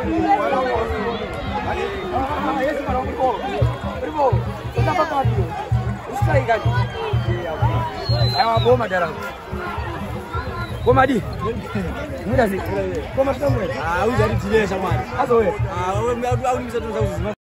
Esse cara é um gol. Primo, você tá falando isso aí, cara. É uma bomba, cara. Goma di. Mudah sih. Goma sudah mulai. Ah, udah di sini sama. Aduh. Ah, udah bisa terus.